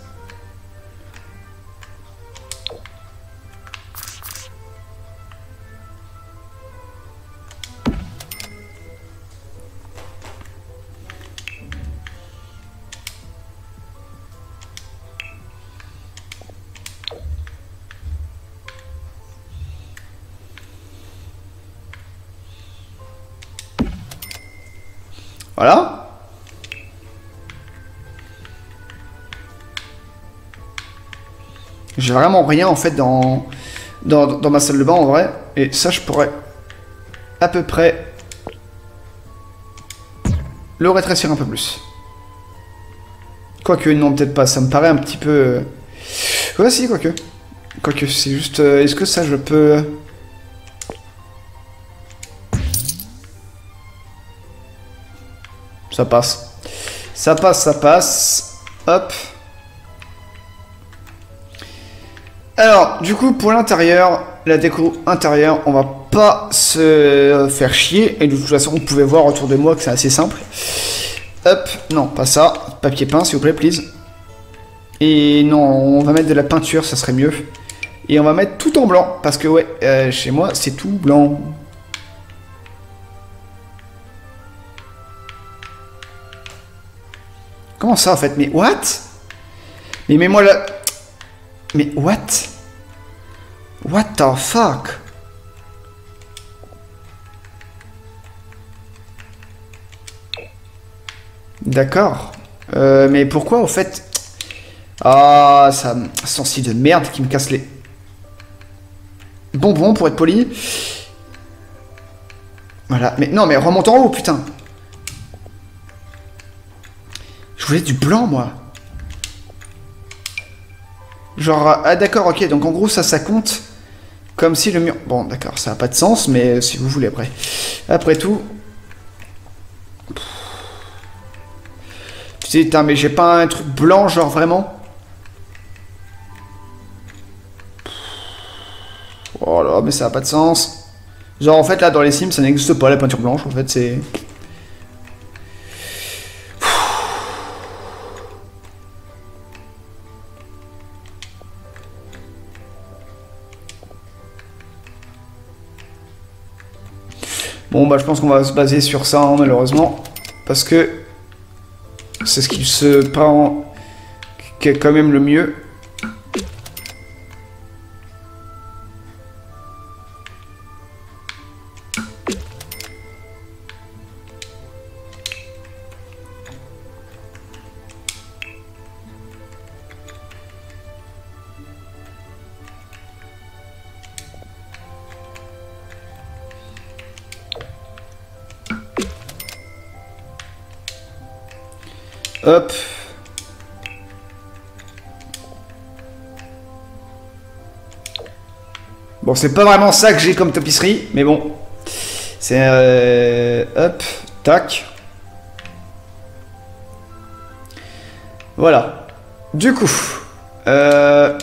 Voilà. J'ai vraiment rien en fait dans, dans, dans ma salle de bain en vrai. Et ça je pourrais à peu près le rétrécir un peu plus. Quoique non, peut-être pas, ça me paraît un petit peu... Ouais si, quoique. Quoique c'est juste... Euh, est-ce que ça je peux... Ça passe. Ça passe, ça passe. Hop. Alors, du coup, pour l'intérieur, la déco intérieure, on va pas se faire chier. Et de toute façon, vous pouvez voir autour de moi que c'est assez simple. Hop. Non, pas ça. Papier peint, s'il vous plaît, please. Et non, on va mettre de la peinture, ça serait mieux. Et on va mettre tout en blanc. Parce que, ouais, euh, chez moi, c'est tout blanc. Comment ça en fait? Mais what? Mais mets-moi là. Mais what? What the fuck? D'accord. Euh, mais pourquoi au fait? Ah, ça sensi de merde qui me casse les bonbons pour être poli. Voilà. Mais non, mais remonte en haut, putain. Je voulais du blanc, moi. Genre, ah d'accord, ok, donc en gros ça, ça compte comme si le mur... Bon, d'accord, ça n'a pas de sens, mais si vous voulez après. Après tout... Putain, mais j'ai pas un truc blanc, genre vraiment. Oh là, mais ça n'a pas de sens. Genre en fait là dans les Sims ça n'existe pas la peinture blanche, en fait c'est... Bon bah je pense qu'on va se baser sur ça hein, malheureusement. Parce que c'est ce qui se prend qui est quand même le mieux. Hop. Bon, c'est pas vraiment ça que j'ai comme tapisserie, mais bon. C'est... Euh, hop. Tac. Voilà. Du coup... Euh...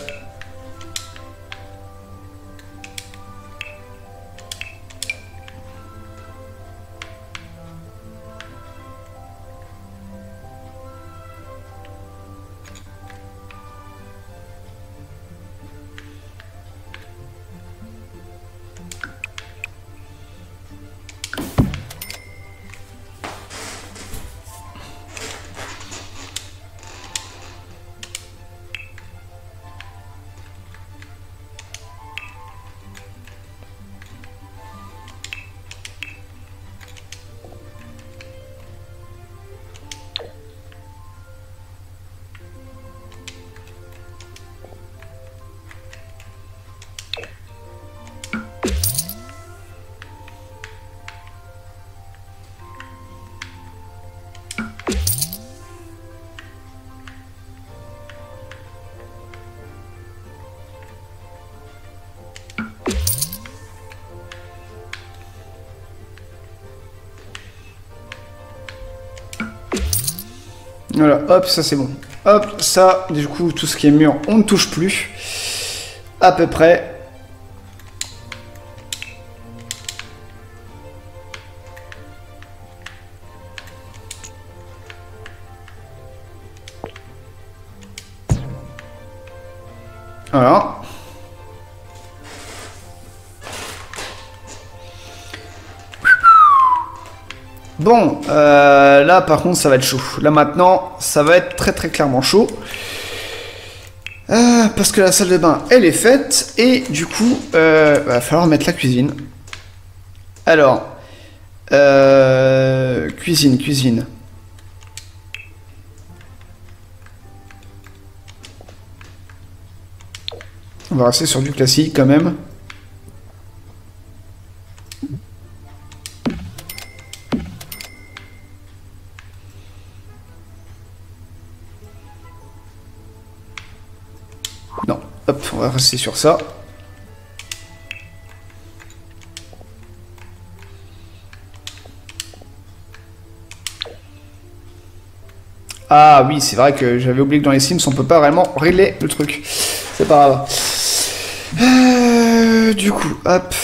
Voilà, hop, ça c'est bon. Hop, ça, du coup, tout ce qui est mur, on ne touche plus. À peu près. Voilà. Bon, euh, là par contre ça va être chaud. Là maintenant, ça va être très très clairement chaud. Euh, parce que la salle de bain, elle est faite. Et du coup, euh, va falloir mettre la cuisine. Alors, euh, cuisine, cuisine. On va rester sur du classique quand même. Non, hop, on va rester sur ça. Ah oui, c'est vrai que j'avais oublié que dans les Sims, on peut pas vraiment régler le truc. C'est pas grave. Euh, du coup, hop.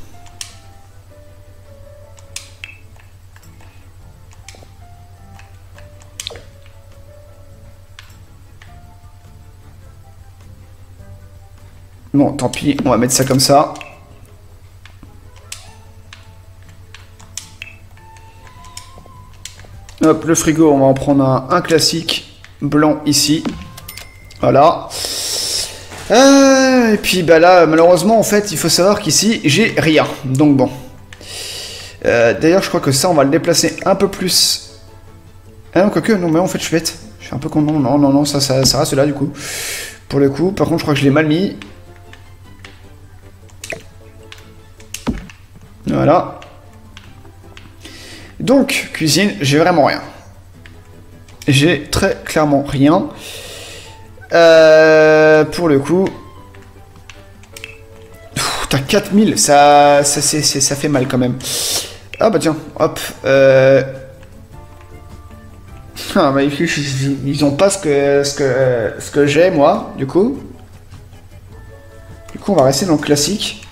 Bon, tant pis, on va mettre ça comme ça. Hop, le frigo, on va en prendre un, un classique blanc ici. Voilà. Euh, et puis bah là, malheureusement, en fait, il faut savoir qu'ici, j'ai rien. Donc bon. Euh, D'ailleurs, je crois que ça, on va le déplacer un peu plus. Ah non, quoique, non, mais en fait, je suis bête. Je suis un peu con. Non, non, non, non, ça, ça, ça reste là, du coup. Pour le coup, par contre, je crois que je l'ai mal mis. Voilà. Donc, cuisine, j'ai vraiment rien. J'ai très clairement rien. Euh, pour le coup... T'as quatre mille, ça, ça, c'est, c'est, ça fait mal quand même. Ah bah tiens, hop. Euh... Ah bah, ils ont pas ce que, ce que, ce que j'ai moi, du coup. Du coup, on va rester dans le classique.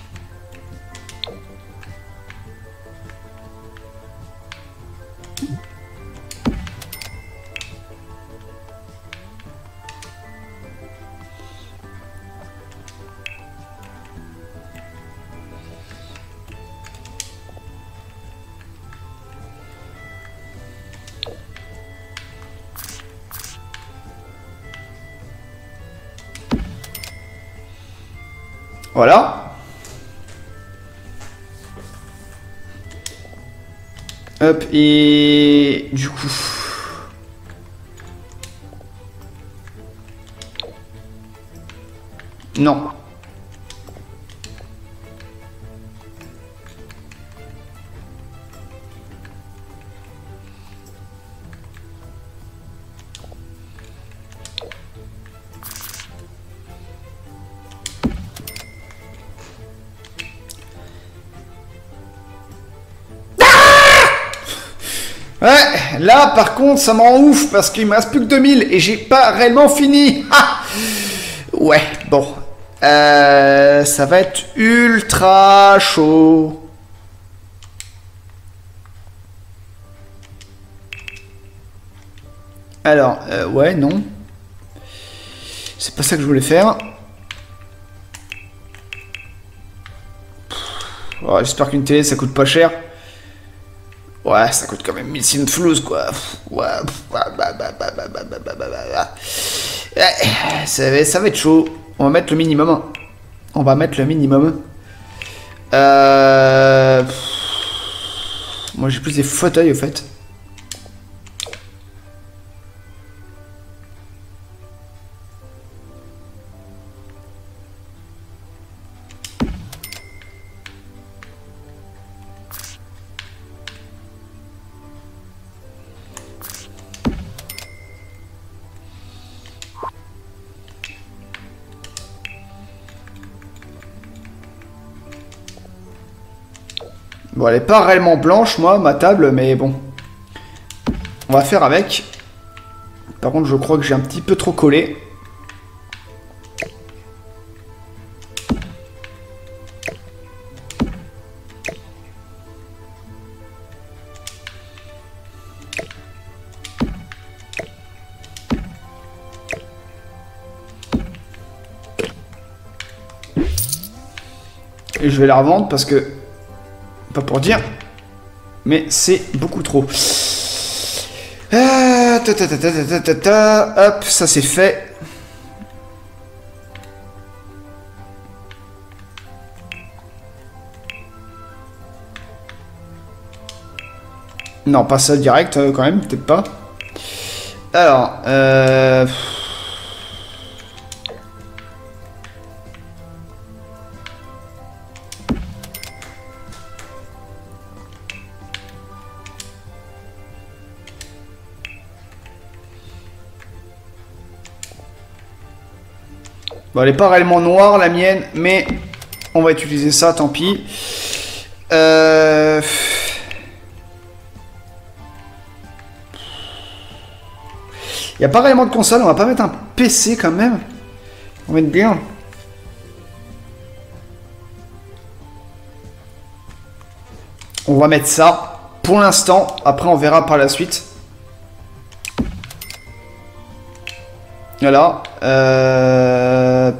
Voilà. Hop, et du coup... Non. Ouais, là par contre ça me rend ouf parce qu'il me reste plus que deux mille et j'ai pas réellement fini. Ah ouais, bon. Euh, ça va être ultra chaud. Alors, euh, ouais, non. C'est pas ça que je voulais faire. Oh, j'espère qu'une télé ça coûte pas cher. Ouais, ça coûte quand même mille signes de flouze, quoi. Ouais, ça va, ça va être chaud. On va mettre le minimum. On va mettre le minimum. Euh... Moi, j'ai plus des fauteuils, au fait. Bon, elle est pas réellement blanche, moi, ma table, mais bon. On va faire avec. Par contre, je crois que j'ai un petit peu trop collé. Et je vais la revendre parce que... Pas pour dire, mais c'est beaucoup trop. Ah, ta, ta, ta, ta, ta, ta, ta, hop, ça c'est fait. Non, pas ça direct, euh, quand même, peut-être pas. Alors, euh... Bon, elle n'est pas réellement noire, la mienne, mais on va utiliser ça, tant pis. Euh... Il n'y a pas réellement de console, on va pas mettre un P C quand même. On va mettre bien. On va mettre ça pour l'instant, après on verra par la suite. Voilà. Euh...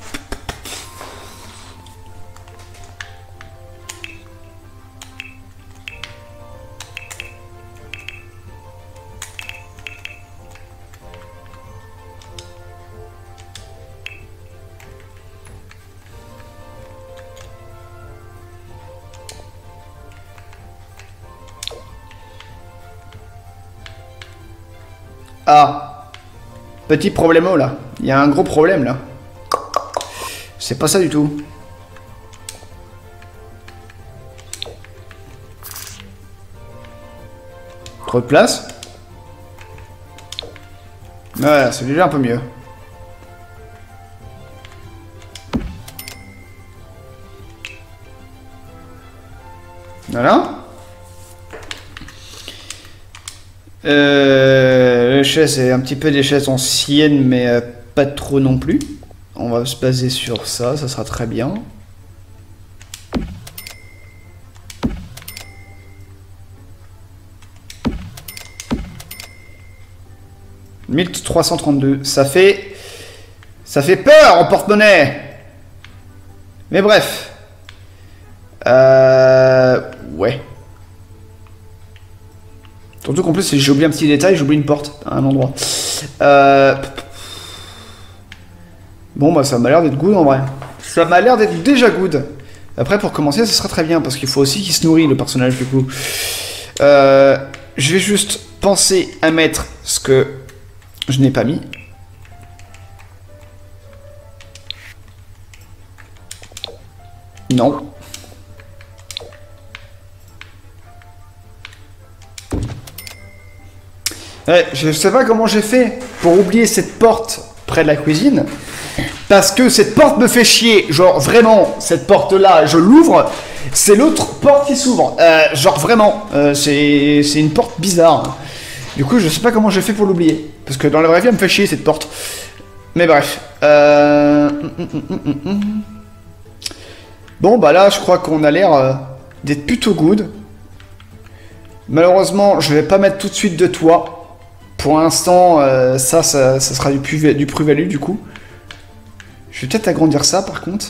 Ah. Petit problème là. Il y a un gros problème là. C'est pas ça du tout. Trop de place. Ouais, c'est déjà un peu mieux. Voilà. Euh, les chaises, c'est un petit peu des chaises anciennes, mais euh, pas trop non plus. On va se baser sur ça, ça sera très bien. mille trois cent trente-deux, ça fait... Ça fait peur en porte-monnaie. Mais bref. Euh... Ouais. Surtout qu'en plus, j'ai oublié un petit détail, j'ai oublié une porte à un endroit. Euh... Bon, bah ça m'a l'air d'être good en vrai. Ça m'a l'air d'être déjà good. Après, pour commencer, ce sera très bien, parce qu'il faut aussi qu'il se nourrit, le personnage, du coup. Euh... Je vais juste penser à mettre ce que je n'ai pas mis. Non. Ouais, je sais pas comment j'ai fait pour oublier cette porte près de la cuisine. Parce que cette porte me fait chier. Genre vraiment, cette porte-là, je l'ouvre. C'est l'autre porte qui s'ouvre. Euh, genre vraiment, euh, c'est une porte bizarre. Du coup, je sais pas comment j'ai fait pour l'oublier. Parce que dans la vraie vie, elle me fait chier cette porte. Mais bref. Euh... Bon, bah là, je crois qu'on a l'air euh, d'être plutôt good. Malheureusement, je vais pas mettre tout de suite de toit. Pour l'instant, euh, ça, ça, ça sera du plus, du plus-value du coup. Je vais peut-être agrandir ça par contre.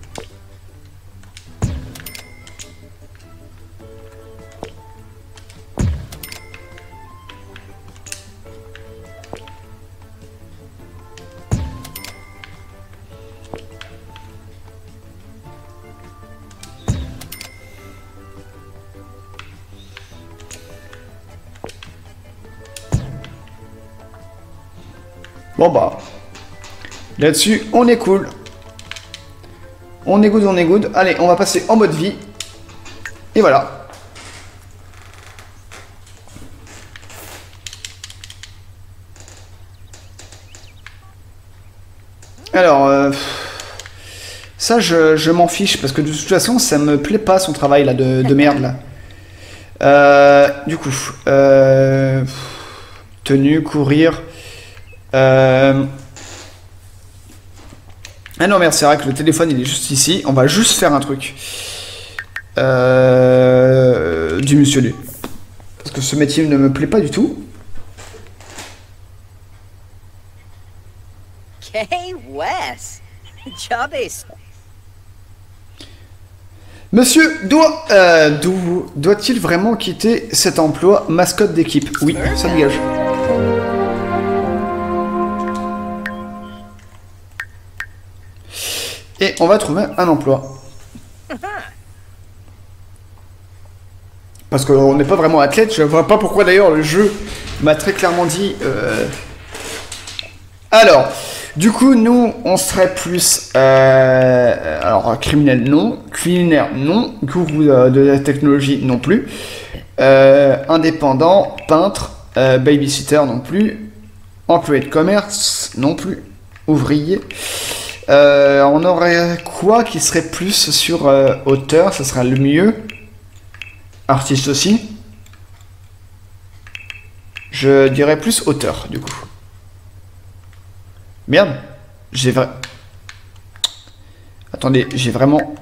Bon bah, là-dessus, on est cool. On est good, on est good. Allez, on va passer en mode vie. Et voilà. Alors, euh, ça, je, je m'en fiche, parce que de toute façon, ça me plaît pas son travail là de, de merde là. Euh, du coup, euh, tenue, courir... Euh... Ah non merde, c'est vrai que le téléphone il est juste ici. On va juste faire un truc. Euh... Du muscu. Parce que ce métier ne me plaît pas du tout. Hey, Wes. Job is... Monsieur doit... Euh, do, doit-il vraiment quitter cet emploi mascotte d'équipe? Oui, ça dégage. Et on va trouver un emploi. Parce qu'on n'est pas vraiment athlète, je vois pas pourquoi d'ailleurs le jeu m'a très clairement dit... Euh... Alors, du coup, nous, on serait plus... Euh... Alors, criminel, non. Culinaire, non. Gourou de la technologie, non plus. Euh... Indépendant, peintre, euh... babysitter, non plus. Employé de commerce, non plus. Ouvrier... Euh, on aurait quoi qui serait plus sur euh, auteur, ça sera le mieux. Artiste aussi. Je dirais plus auteur, du coup. Merde. J'ai vrai... Attendez, j'ai vraiment...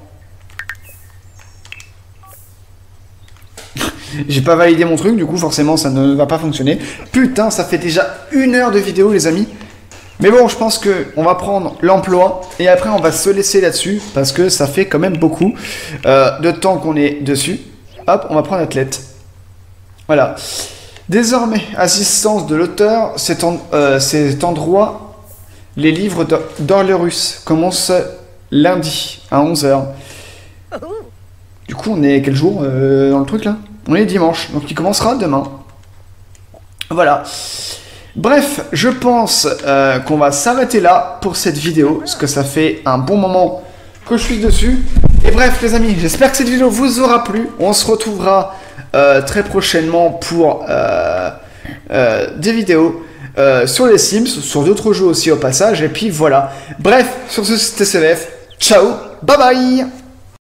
J'ai pas validé mon truc, du coup forcément ça ne va pas fonctionner. Putain, ça fait déjà une heure de vidéo les amis. Mais bon, je pense que on va prendre l'emploi et après on va se laisser là-dessus parce que ça fait quand même beaucoup euh, de temps qu'on est dessus. Hop, on va prendre athlète. Voilà. Désormais, assistance de l'auteur, cet, en, euh, cet endroit, les livres d'Orlerus commencent lundi à onze heures. Du coup, on est quel jour euh, dans le truc là? On est dimanche, donc il commencera demain. Voilà. Bref, je pense euh, qu'on va s'arrêter là pour cette vidéo, parce que ça fait un bon moment que je suis dessus. Et bref les amis, j'espère que cette vidéo vous aura plu. On se retrouvera euh, très prochainement pour euh, euh, des vidéos euh, sur les Sims, sur d'autres jeux aussi au passage. Et puis voilà. Bref, sur ce c'était C V F. Ciao, bye bye.